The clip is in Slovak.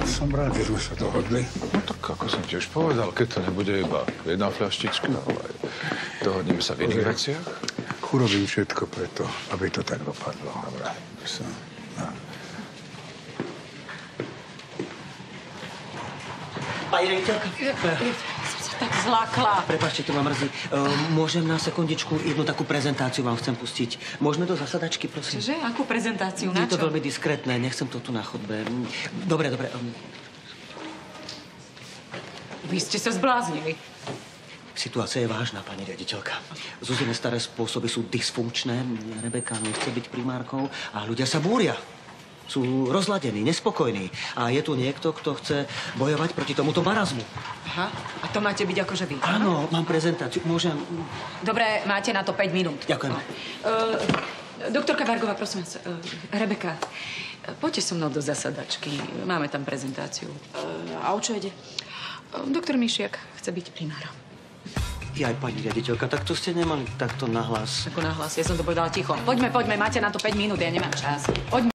Som rád, že sme sa dohodli. No tak, ako som ti už povedal, keď to nebude iba jedna fľaštička, ale dohodneme sa v iných veciach. Urobím všetko preto, aby to tak dopadlo. Dobre. Pani riaditeľka. Som sa tak zlákla. Prepáčte, to ma mrzí. Môžem na sekundičku jednu takú prezentáciu vám chcem pustiť. Môžeme do zasadačky, prosím? Čože? Akú prezentáciu? Na Je to čo? veľmi diskrétne, nechcem to tu na chodbe. Dobre. Vy ste sa zbláznili. Situácia je vážna, pani riaditeľka. Zuzine staré spôsoby sú dysfunkčné. Rebeka nechce byť primárkou a ľudia sa búria. Sú rozladení, nespokojní. A je tu niekto, kto chce bojovať proti tomuto marazmu. Aha. A to máte byť akože vy? Áno, mám prezentáciu. Môžem... Dobre, máte na to 5 minút. Ďakujem. Doktorka Vargová, prosím vás. Rebeka, poďte so mnou do zasadačky. Máme tam prezentáciu. A o čo ide? Doktor Mišiak chce byť primárom. Aj pani riaditeľka, tak to ste nemali takto nahlas. Ako nahlas, ja som to povedala ticho. Poďme, máte na to 5 minút, ja nemám čas. Poďme.